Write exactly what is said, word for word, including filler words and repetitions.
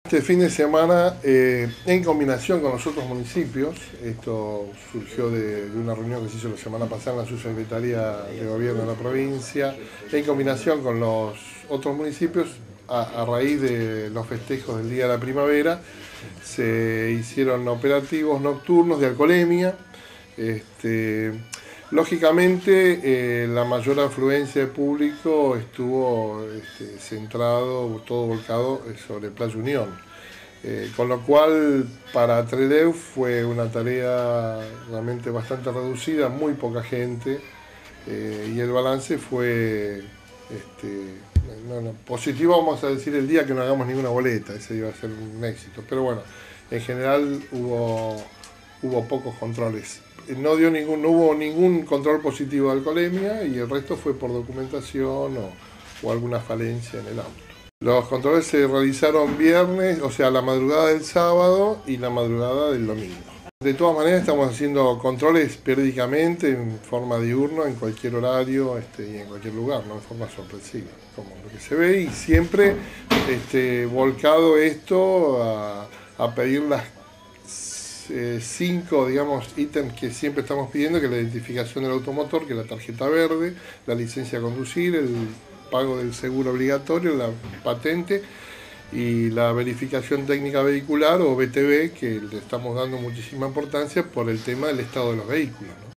Este fin de semana, eh, en combinación con los otros municipios, esto surgió de, de una reunión que se hizo la semana pasada en la Subsecretaría de Gobierno de la provincia, en combinación con los otros municipios, a, a raíz de los festejos del Día de la Primavera, se hicieron operativos nocturnos de alcoholemia. Este, Lógicamente, eh, la mayor afluencia de público estuvo este, centrado, todo volcado sobre Playa Unión. Eh, con lo cual, para Trelew fue una tarea realmente bastante reducida, muy poca gente, eh, y el balance fue este, no, no, positivo, vamos a decir, el día que no hagamos ninguna boleta, ese iba a ser un éxito. Pero bueno, en general hubo, hubo pocos controles. No, dio ningún, no hubo ningún control positivo de alcoholemia y el resto fue por documentación o, o alguna falencia en el auto. Los controles se realizaron viernes, o sea, la madrugada del sábado y la madrugada del domingo. De todas maneras, estamos haciendo controles periódicamente, en forma diurna, en cualquier horario este, y en cualquier lugar, no en forma sorpresiva, como lo que se ve, y siempre este, volcado esto a, a pedir las eh, cinco, digamos, ítems que siempre estamos pidiendo, que es la identificación del automotor, que es la tarjeta verde, la licencia a conducir, el pago del seguro obligatorio, la patente y la verificación técnica vehicular o B T V, que le estamos dando muchísima importancia por el tema del estado de los vehículos, ¿no?